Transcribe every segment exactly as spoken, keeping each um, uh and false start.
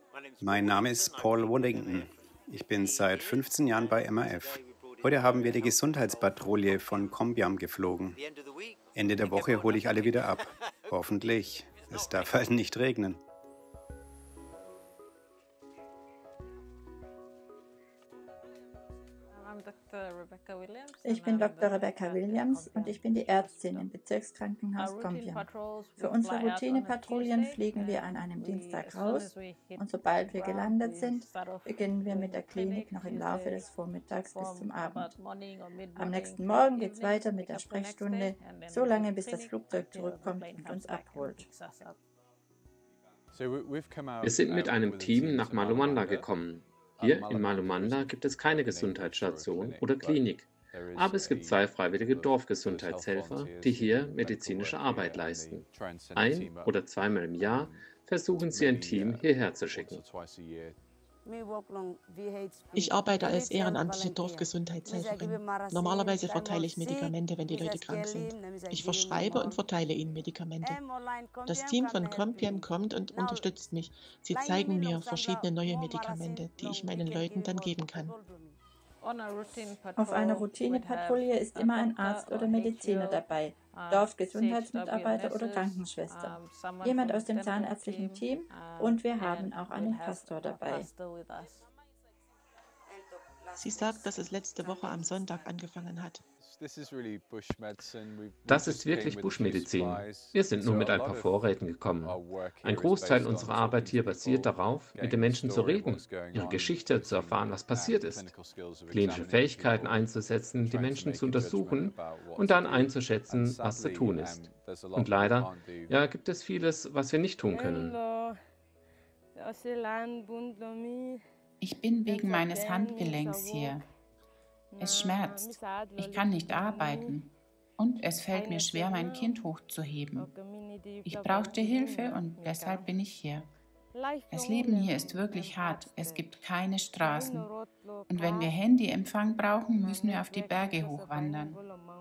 Mein Name ist Paul Wollington. Ich bin seit fünfzehn Jahren bei M A F. Heute haben wir die Gesundheitspatrouille von Combiam geflogen. Ende der Woche hole ich alle wieder ab. Hoffentlich. Es darf halt nicht regnen. Ich bin Doktor Rebecca Williams und ich bin die Ärztin im Bezirkskrankenhaus Combiam. Für unsere Routinepatrouillen fliegen wir an einem Dienstag raus und sobald wir gelandet sind, beginnen wir mit der Klinik noch im Laufe des Vormittags bis zum Abend. Am nächsten Morgen geht es weiter mit der Sprechstunde, so lange bis das Flugzeug zurückkommt und uns abholt. Wir sind mit einem Team nach Malomanda gekommen. Hier in Malomanda gibt es keine Gesundheitsstation oder Klinik, aber es gibt zwei freiwillige Dorfgesundheitshelfer, die hier medizinische Arbeit leisten. Ein- oder zweimal im Jahr versuchen sie ein Team hierher zu schicken. Ich arbeite als ehrenamtliche Dorfgesundheitshelferin. Normalerweise verteile ich Medikamente, wenn die Leute krank sind. Ich verschreibe und verteile ihnen Medikamente. Das Team von Combiam kommt und unterstützt mich. Sie zeigen mir verschiedene neue Medikamente, die ich meinen Leuten dann geben kann. Auf einer Routinepatrouille ist immer ein Arzt oder Mediziner dabei, Dorfgesundheitsmitarbeiter oder Krankenschwester, jemand aus dem zahnärztlichen Team und wir haben auch einen Pastor dabei. Sie sagt, dass es letzte Woche am Sonntag angefangen hat. Das ist wirklich Buschmedizin. Wir sind nur mit ein paar Vorräten gekommen. Ein Großteil unserer Arbeit hier basiert darauf, mit den Menschen zu reden, ihre Geschichte zu erfahren, was passiert ist, klinische Fähigkeiten einzusetzen, die Menschen zu untersuchen und dann einzuschätzen, was zu tun ist. Und leider, ja, gibt es vieles, was wir nicht tun können. Ich bin wegen meines Handgelenks hier. Es schmerzt. Ich kann nicht arbeiten. Und es fällt mir schwer, mein Kind hochzuheben. Ich brauchte Hilfe und deshalb bin ich hier. Das Leben hier ist wirklich hart. Es gibt keine Straßen. Und wenn wir Handyempfang brauchen, müssen wir auf die Berge hochwandern.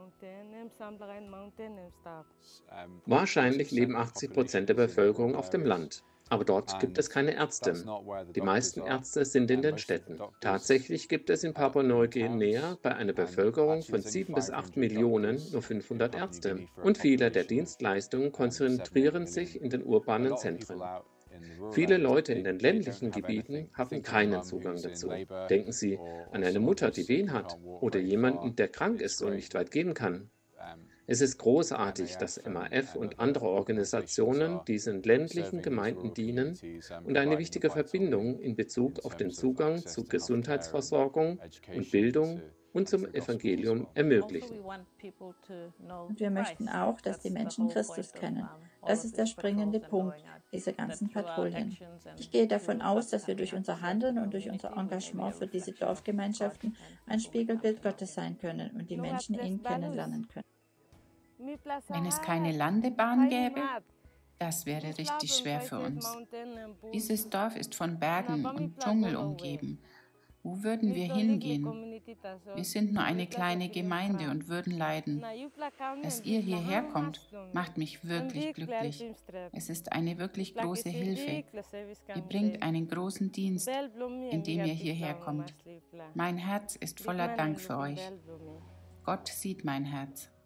Wahrscheinlich leben achtzig Prozent der Bevölkerung auf dem Land. Aber dort gibt es keine Ärzte. Die meisten Ärzte sind in den Städten. Tatsächlich gibt es in Papua-Neuguinea bei einer Bevölkerung von sieben bis acht Millionen nur fünfhundert Ärzte. Und viele der Dienstleistungen konzentrieren sich in den urbanen Zentren. Viele Leute in den ländlichen Gebieten haben keinen Zugang dazu. Denken Sie an eine Mutter, die Wehen hat, oder jemanden, der krank ist und nicht weit gehen kann. Es ist großartig, dass M A F und andere Organisationen diesen ländlichen Gemeinden dienen und eine wichtige Verbindung in Bezug auf den Zugang zu Gesundheitsversorgung und Bildung und zum Evangelium ermöglichen. Und wir möchten auch, dass die Menschen Christus kennen. Das ist der springende Punkt dieser ganzen Patrouillen. Ich gehe davon aus, dass wir durch unser Handeln und durch unser Engagement für diese Dorfgemeinschaften ein Spiegelbild Gottes sein können und die Menschen ihn kennenlernen können. Wenn es keine Landebahn gäbe, das wäre richtig schwer für uns. Dieses Dorf ist von Bergen und Dschungel umgeben. Wo würden wir hingehen? Wir sind nur eine kleine Gemeinde und würden leiden. Dass ihr hierher kommt, macht mich wirklich glücklich. Es ist eine wirklich große Hilfe. Ihr bringt einen großen Dienst, indem ihr hierher kommt. Mein Herz ist voller Dank für euch. Gott sieht mein Herz.